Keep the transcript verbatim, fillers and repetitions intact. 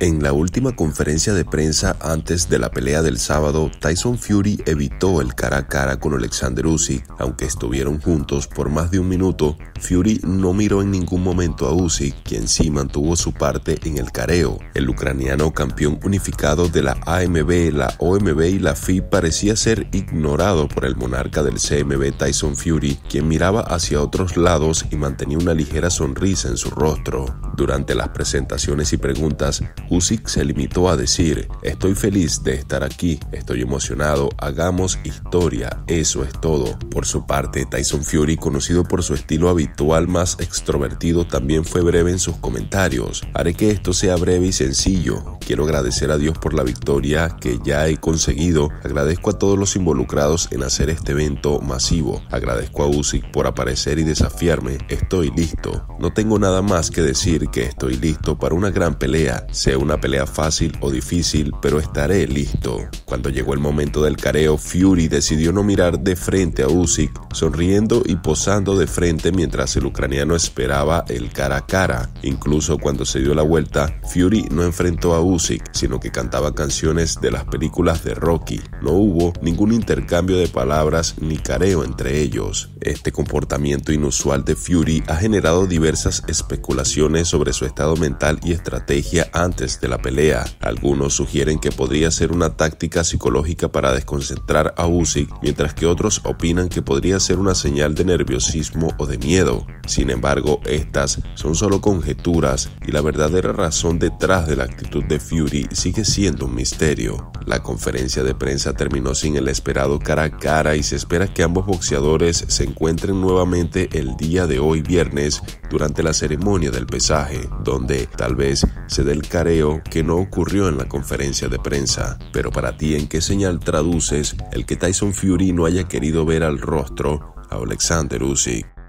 En la última conferencia de prensa antes de la pelea del sábado, Tyson Fury evitó el cara a cara con Alexander Usyk. Aunque estuvieron juntos por más de un minuto, Fury no miró en ningún momento a Usyk, quien sí mantuvo su parte en el careo. El ucraniano campeón unificado de la A M B, la O M B y la F I B parecía ser ignorado por el monarca del C M B Tyson Fury, quien miraba hacia otros lados y mantenía una ligera sonrisa en su rostro. Durante las presentaciones y preguntas, Usyk se limitó a decir: "Estoy feliz de estar aquí, estoy emocionado, hagamos historia, eso es todo". Por su parte, Tyson Fury, conocido por su estilo habitual más extrovertido, también fue breve en sus comentarios. "Haré que esto sea breve y sencillo. Quiero agradecer a Dios por la victoria que ya he conseguido. Agradezco a todos los involucrados en hacer este evento masivo. Agradezco a Usyk por aparecer y desafiarme. Estoy listo. No tengo nada más que decir que estoy listo para una gran pelea, sea una pelea fácil o difícil, pero estaré listo". Cuando llegó el momento del careo, Fury decidió no mirar de frente a Usyk, sonriendo y posando de frente mientras el ucraniano esperaba el cara a cara. Incluso cuando se dio la vuelta, Fury no enfrentó a Usyk, sino que cantaba canciones de las películas de Rocky. No hubo ningún intercambio de palabras ni careo entre ellos. Este comportamiento inusual de Fury ha generado diversas especulaciones sobre su estado mental y estrategia antes de la pelea. Algunos sugieren que podría ser una táctica psicológica para desconcentrar a Usyk, mientras que otros opinan que podría ser una señal de nerviosismo o de miedo. Sin embargo, estas son solo conjeturas y la verdadera razón detrás de la actitud de Fury sigue siendo un misterio. La conferencia de prensa terminó sin el esperado cara a cara y se espera que ambos boxeadores se encuentren nuevamente el día de hoy viernes durante la ceremonia del pesaje, donde tal vez se dé el careo que no ocurrió en la conferencia de prensa. Pero para ti, ¿en qué señal traduces el que Tyson Fury no haya querido ver al rostro a Alexander Usyk?